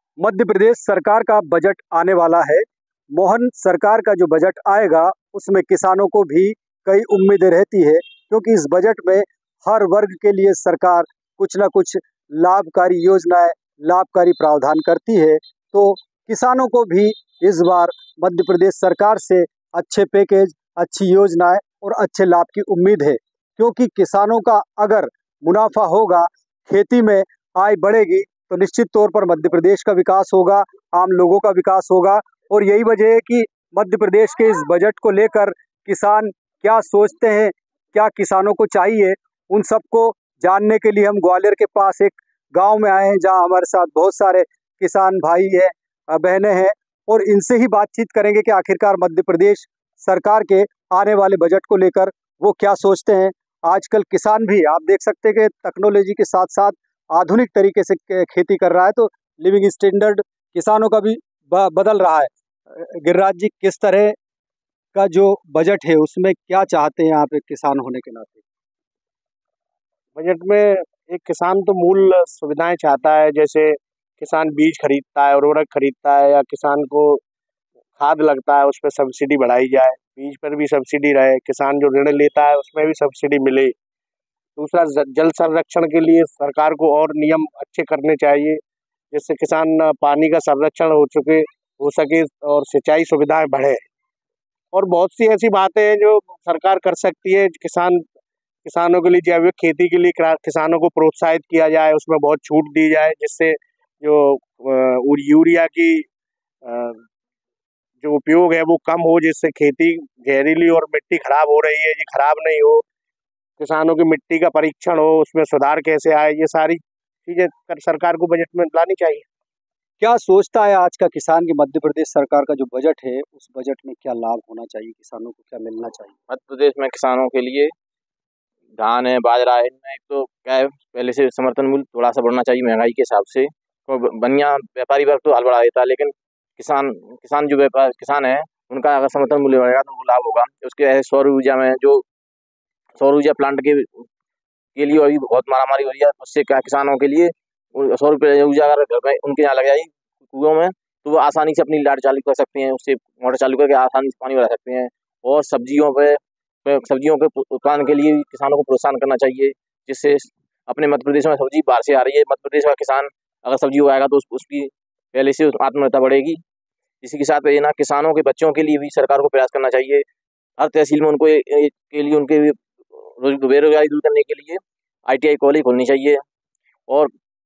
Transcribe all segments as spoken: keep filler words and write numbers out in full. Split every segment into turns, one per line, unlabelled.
मध्य प्रदेश सरकार का बजट आने वाला है। मोहन सरकार का जो बजट आएगा उसमें किसानों को भी कई उम्मीदें रहती है, क्योंकि इस बजट में हर वर्ग के लिए सरकार कुछ ना कुछ लाभकारी योजनाएं, लाभकारी प्रावधान करती है। तो किसानों को भी इस बार मध्य प्रदेश सरकार से अच्छे पैकेज, अच्छी योजनाएं और अच्छे लाभ की उम्मीद है, क्योंकि किसानों का अगर मुनाफा होगा, खेती में आय बढ़ेगी, तो निश्चित तौर पर मध्य प्रदेश का विकास होगा, आम लोगों का विकास होगा। और यही वजह है कि मध्य प्रदेश के इस बजट को लेकर किसान क्या सोचते हैं, क्या किसानों को चाहिए, उन सबको जानने के लिए हम ग्वालियर के पास एक गांव में आए हैं, जहां हमारे साथ बहुत सारे किसान भाई हैं, बहनें हैं, और इनसे ही बातचीत करेंगे कि आखिरकार मध्य प्रदेश सरकार के आने वाले बजट को लेकर वो क्या सोचते हैं। आजकल किसान भी आप देख सकते हैं कि टेक्नोलॉजी के साथ साथ आधुनिक तरीके से खेती कर रहा है, तो लिविंग स्टैंडर्ड किसानों का भी बदल रहा है। गिरिराज जी, किस तरह का जो बजट है उसमें क्या चाहते हैं आप एक किसान होने के नाते?
बजट में एक किसान तो मूल सुविधाएं चाहता है, जैसे किसान बीज खरीदता है, उर्वरक खरीदता है, या किसान को खाद लगता है उस पर सब्सिडी बढ़ाई जाए, बीज पर भी सब्सिडी रहे, किसान जो ऋण लेता है उसमें भी सब्सिडी मिले। दूसरा, जल संरक्षण के लिए सरकार को और नियम अच्छे करने चाहिए, जिससे किसान पानी का संरक्षण हो चुके हो सके और सिंचाई सुविधाएं बढ़े। और बहुत सी ऐसी बातें हैं जो सरकार कर सकती है। किसान किसानों के लिए जैविक खेती के लिए किसानों को प्रोत्साहित किया जाए, उसमें बहुत छूट दी जाए, जिससे जो यूरिया की जो उपयोग है वो कम हो, जिससे खेती जहरीली और मिट्टी खराब हो रही है ये खराब नहीं हो, किसानों की मिट्टी का परीक्षण हो, उसमें सुधार कैसे आए, ये सारी चीजें सरकार को बजट में लानी चाहिए।
क्या सोचता है आज का किसान की मध्य प्रदेश सरकार का जो बजट है उस बजट में क्या लाभ होना चाहिए, किसानों को क्या मिलना चाहिए?
मध्य प्रदेश में किसानों के लिए धान है, बाजरा है, इनमें एक तो क्या है, पहले से समर्थन मूल्य थोड़ा सा बढ़ना चाहिए महंगाई के हिसाब से। तो बनिया व्यापारी वर्ग तो हाल बढ़ा देता है, लेकिन किसान किसान जो व्यापार किसान है उनका अगर समर्थन मूल्य बढ़ेगा तो उनको लाभ होगा। उसके सौर ऊर्जा में जो सौर ऊर्जा प्लांट के के लिए अभी बहुत मारामारी हो रही है, उससे क्या किसानों के लिए सौर ऊर्जा अगर घर में उनके यहाँ लग जाएगी कुओं में, तो वो आसानी से अपनी लाइट चालू कर सकते हैं, उससे मोटर चालू करके आसानी से पानी बढ़ा सकते हैं। और सब्जियों पे सब्जियों के उत्पादन के लिए किसानों को प्रोत्साहन करना चाहिए, जिससे अपने मध्य प्रदेश में सब्जी बाहर से आ रही है, मध्य प्रदेश का किसान अगर सब्जी उगाएगा तो उस, उसकी पहले से आत्मनिर्भरता बढ़ेगी। इसी के साथ ये ना किसानों के बच्चों के लिए भी सरकार को प्रयास करना चाहिए, हर तहसील में उनको ए, ए, के लिए उनके बेरोजगारी दूर करने के लिए आई टी आई कॉलेज खोलनी चाहिए, और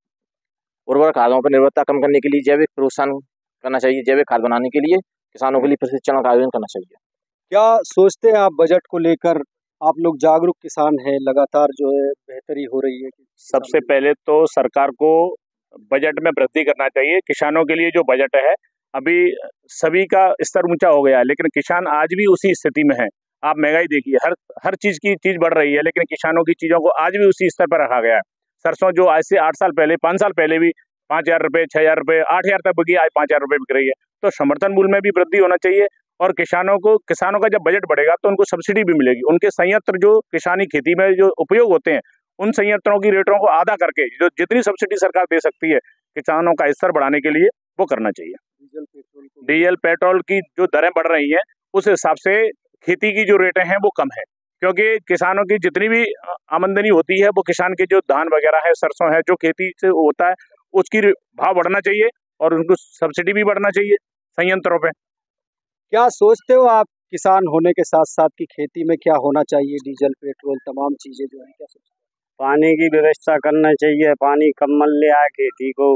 उर्वरक खादों पर निर्भरता कम करने के लिए जैविक प्रोत्साहन करना चाहिए, जैविक खाद बनाने के लिए किसानों के लिए प्रशिक्षण का आयोजन करना चाहिए।
क्या सोचते हैं आप बजट को लेकर? आप लोग जागरूक किसान हैं, लगातार जो है बेहतरी हो रही है।
सबसे पहले तो सरकार को बजट में वृद्धि करना चाहिए। किसानों के लिए जो बजट है, अभी सभी का स्तर ऊंचा हो गया है, लेकिन किसान आज भी उसी स्थिति में है। आप महंगाई देखिए, हर हर चीज की चीज बढ़ रही है, लेकिन किसानों की चीजों को आज भी उसी स्तर पर रखा गया है। सरसों जो आज से आठ साल पहले पाँच साल पहले भी पाँच हजार रुपये छह हजार रुपये आठ हजार तक बिकी, आज पाँच हजार रुपये बिक रही है। तो समर्थन मूल्य में भी वृद्धि होना चाहिए, और किसानों को किसानों का जब बजट बढ़ेगा तो उनको सब्सिडी भी मिलेगी। उनके संयंत्र जो किसानी खेती में जो उपयोग होते हैं, उन संयंत्रों की रेटों को आधा करके जो जितनी सब्सिडी सरकार दे सकती है किसानों का स्तर बढ़ाने के लिए, वो करना चाहिए। डीजल पेट्रोल की जो दरें बढ़ रही हैं, उस हिसाब से खेती की जो रेटें हैं वो कम है, क्योंकि किसानों की जितनी भी आमदनी होती है वो किसान के जो धान वगैरह है, सरसों है, जो खेती से होता है, उसकी भाव बढ़ना चाहिए और उनको सब्सिडी भी बढ़ना चाहिए संयंत्रों पे।
क्या सोचते हो आप किसान होने के साथ साथ की खेती में क्या होना चाहिए? डीजल पेट्रोल तमाम चीजें जो है, क्या सोचते हो?
पानी की व्यवस्था करना चाहिए, पानी कम मिल ले आए खेती को,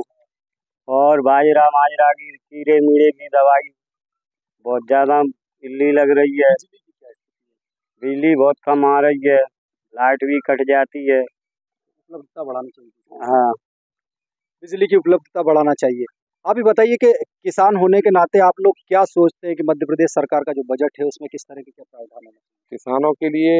और बाजरा माजरा की कीड़े मीड़े की दवाई बहुत ज्यादा इल्ली लग रही है, बिजली बहुत कम आ रही है, लाइट भी कट जाती है।
उपलब्धता बढ़ानी चाहिए।
हाँ,
बिजली की उपलब्धता बढ़ाना चाहिए। आप ही बताइए कि किसान होने के नाते आप लोग क्या सोचते हैं कि मध्य प्रदेश सरकार का जो बजट है उसमें किस तरह के क्या प्रावधान है?
किसानों के लिए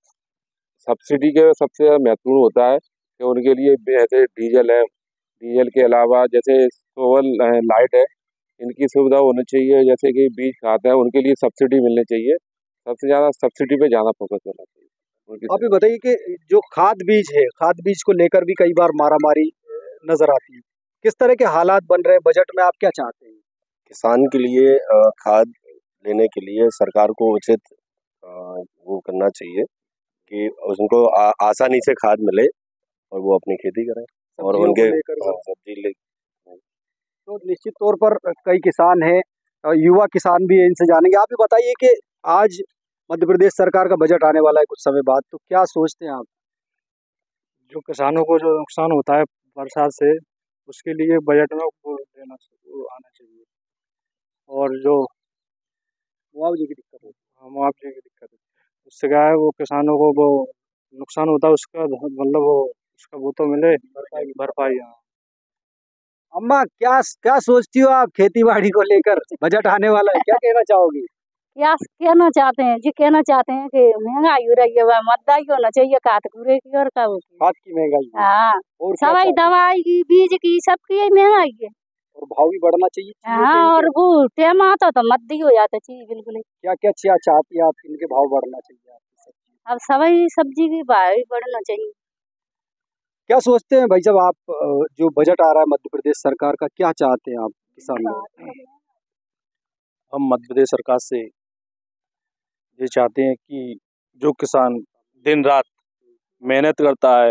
सब्सिडी के सबसे महत्वपूर्ण होता है कि उनके लिए जैसे डीजल है, डीजल के अलावा जैसे सोलर लाइट है, इनकी सुविधा होनी चाहिए। जैसे कि बीज खाद है, उनके लिए सब्सिडी मिलनी चाहिए। सबसे ज़्यादा सब्सिडी पे ज़्यादा फोकस होना चाहिए।
आप ही बताइए कि जो खाद बीज है, खाद बीज को लेकर भी कई बार मारामारी नजर आती है, किस तरह के हालात बन रहे हैं बजट में, आप क्या चाहते हैं?
किसान के लिए अ, खाद लेने के लिए सरकार को उचित अ, वो करना चाहिए कि उनको आ, आसानी से खाद मिले और वो अपनी खेती करें और
सब्जियों को
उनके
लेकर
हाँ, सब्जी ले
तो निश्चित तौर पर कई किसान हैं, अ, युवा किसान भी हैं, इनसे जानेंगे। आप भी बताइए कि आज मध्य प्रदेश सरकार का बजट आने वाला है कुछ समय बाद, तो क्या सोचते हैं आप?
जो किसानों को जो नुकसान होता है बरसात से, उसके लिए बजट में वो देना वो आना चाहिए। और जो
मुआवजे की दिक्कत होती
हाँ, मुआवजे की दिक्कत है, उससे क्या है वो किसानों को वो नुकसान होता है उसका मतलब वो उसका वो तो मिले भरपाई भरपाई हाँ।
है। अम्मा, क्या क्या सोचती हो आप खेती बाड़ी को लेकर? बजट आने वाला है, क्या कहना चाहोगी?
क्या कहना चाहते हैं जी? कहना चाहते हैं कि महंगाई हो रही है, वह मतदाई होना चाहिए काटकुरे की और का होगी।
खाद की महंगाई है।
हाँ,
और क्या
सवाई
चाहते हैं?
दवाई की बीज की सबकी यही महंगाई है।
और भाव भी बढ़ना चाहिए चीजों के
हाँ, और
इनके।
वो टेम आता तो मद्दी हो जाता चीज बिल्कुल ही।
क्या क्या क्या चाहती है आप, इनके भाव बढ़ना चाहिए आपकी सब्जी?
अब सवाई सब्जी की भाव भी बढ़ना चाहिए।
क्या सोचते हैं भाई साहब आप, अ, जो बजट आ रहा है मध्य प्रदेश सरकार का, क्या चाहते हैं आप किसान लोग?
हम मध्य प्रदेश सरकार से ये चाहते हैं कि जो किसान दिन रात मेहनत करता है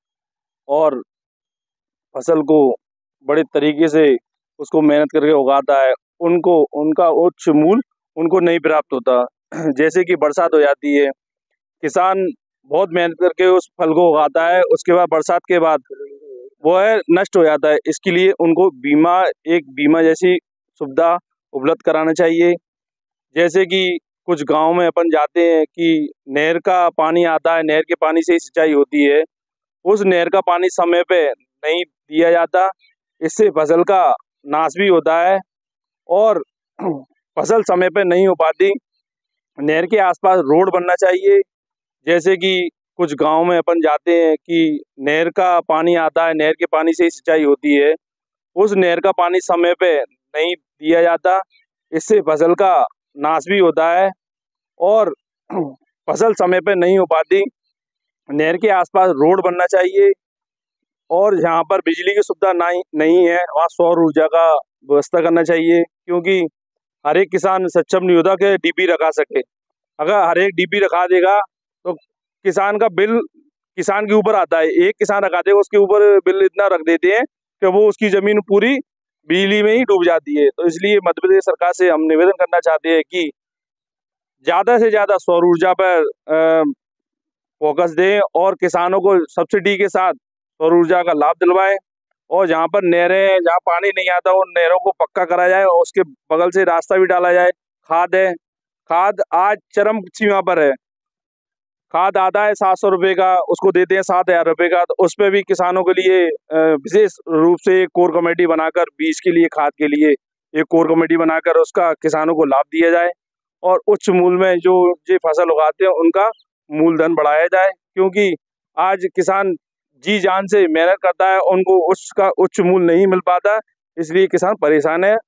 और फसल को बड़े तरीके से उसको मेहनत करके उगाता है, उनको उनका उच्च मूल्य उनको नहीं प्राप्त होता। जैसे कि बरसात हो जाती है, किसान बहुत मेहनत करके उस फल को उगाता है, उसके बाद बरसात के बाद वो है नष्ट हो जाता है। इसके लिए उनको बीमा एक बीमा जैसी सुविधा उपलब्ध कराना चाहिए। जैसे कि कुछ गांव में अपन जाते हैं कि नहर का पानी आता है, नहर के पानी से ही सिंचाई होती है, उस नहर का पानी समय पे नहीं दिया जाता, इससे फसल का नाश भी होता है और फसल समय पे नहीं हो पाती। नहर के आसपास रोड बनना चाहिए। जैसे कि कुछ गांव में अपन जाते हैं कि नहर का पानी आता है, नहर के पानी से ही सिंचाई होती है, उस नहर का पानी समय पे नहीं दिया जाता, इससे फसल का नाश भी होता है और फसल समय पे नहीं हो पाती। नहर के आसपास रोड बनना चाहिए और जहाँ पर बिजली की सुविधा नहीं नहीं है वहाँ सौर ऊर्जा का व्यवस्था करना चाहिए, क्योंकि हर एक किसान सक्षम नहीं होता कि डीपी रखा सके। अगर हर एक डीपी रखा देगा तो किसान का बिल किसान के ऊपर आता है। एक किसान रखा देगा उसके ऊपर बिल इतना रख देते हैं कि वो उसकी जमीन पूरी बिजली में ही डूब जाती है। तो इसलिए मध्य प्रदेश सरकार से हम निवेदन करना चाहते हैं कि ज़्यादा से ज़्यादा सौर ऊर्जा पर फोकस दें और किसानों को सब्सिडी के साथ सौर ऊर्जा का लाभ दिलवाएं और जहाँ पर नहरें जहाँ पानी नहीं आता उन नहरों को पक्का करा जाए और उसके बगल से रास्ता भी डाला जाए। खाद है, खाद आज चरम सीमा पर है। खाद आता है सात सौ रुपये का, उसको देते हैं सात हज़ार रुपये का, तो उस पर भी किसानों के लिए विशेष रूप से एक कोर कमेटी बनाकर बीज के लिए खाद के लिए एक कोर कमेटी बनाकर उसका किसानों को लाभ दिया जाए और उच्च मूल्य में जो ये फसल उगाते हैं उनका मूलधन बढ़ाया जाए, क्योंकि आज किसान जी जान से मेहनत करता है, उनको उसका उच्च मूल्य नहीं मिल पाता, इसलिए किसान परेशान है।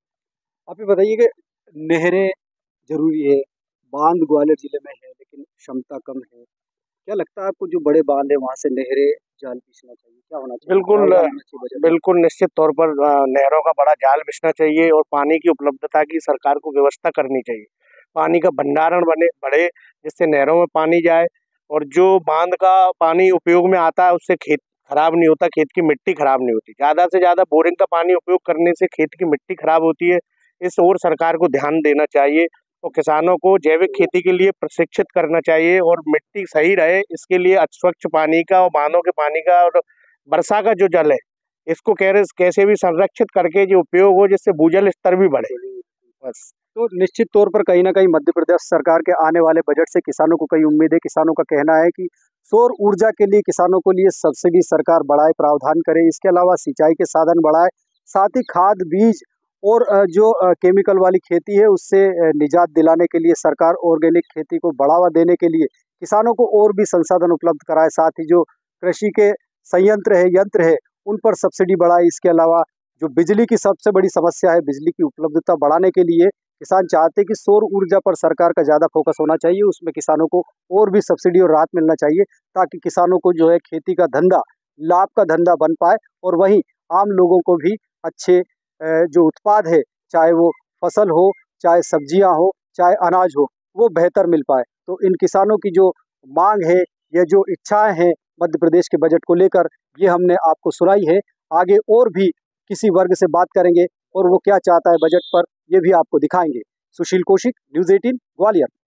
आप ये बताइए कि नहरें जरूरी है, बांध ग्वालियर जिले में है लेकिन क्षमता कम है, क्या लगता है आपको जो बड़े बांध है वहाँ से नहरें जाल बिछना चाहिए, क्या होना चाहिए?
बिल्कुल
क्या होना चाहिए बजट में?
बिल्कुल निश्चित तौर पर अ, नहरों का बड़ा जाल बिछना चाहिए और पानी की उपलब्धता की सरकार को व्यवस्था करनी चाहिए। पानी का भंडारण बने बढ़े जिससे नहरों में पानी जाए और जो बांध का पानी उपयोग में आता है उससे खेत खराब नहीं होता, खेत की मिट्टी खराब नहीं होती। ज़्यादा से ज़्यादा बोरिंग का पानी उपयोग करने से खेत की मिट्टी खराब होती है। इस ओर सरकार को ध्यान देना चाहिए और किसानों को जैविक खेती के लिए प्रशिक्षित करना चाहिए और मिट्टी सही रहे इसके लिए स्वच्छ पानी का और बांधों के पानी का और वर्षा का जो जल है इसको कैसे भी संरक्षित करके जो उपयोग हो जिससे भूजल स्तर भी बढ़े। बस
तो निश्चित तौर पर कहीं ना कहीं मध्य प्रदेश सरकार के आने वाले बजट से किसानों को कई उम्मीद है। किसानों का कहना है कि सौर ऊर्जा के लिए किसानों को लिए सब्सिडी सरकार बढ़ाए, प्रावधान करे, इसके अलावा सिंचाई के साधन बढ़ाए, साथ ही खाद बीज और जो केमिकल वाली खेती है उससे निजात दिलाने के लिए सरकार ऑर्गेनिक खेती को बढ़ावा देने के लिए किसानों को और भी संसाधन उपलब्ध कराए, साथ ही जो कृषि के संयंत्र है यंत्र है उन पर सब्सिडी बढ़ाए। इसके अलावा जो बिजली की सबसे बड़ी समस्या है, बिजली की उपलब्धता बढ़ाने के लिए किसान चाहते हैं कि सौर ऊर्जा पर सरकार का ज़्यादा फोकस होना चाहिए, उसमें किसानों को और भी सब्सिडी और राहत मिलना चाहिए ताकि किसानों को जो है खेती का धंधा, लाभ का धंधा बन पाए और वहीं आम लोगों को भी अच्छे अ, जो उत्पाद है, चाहे वो फसल हो, चाहे सब्जियां हो, चाहे अनाज हो, वो बेहतर मिल पाए। तो इन किसानों की जो मांग है या जो इच्छाएं हैं मध्य प्रदेश के बजट को लेकर, ये हमने आपको सुनाई है। आगे और भी किसी वर्ग से बात करेंगे और वो क्या चाहता है बजट पर, ये भी आपको दिखाएंगे। सुशील कौशिक, न्यूज़ अठारह ग्वालियर।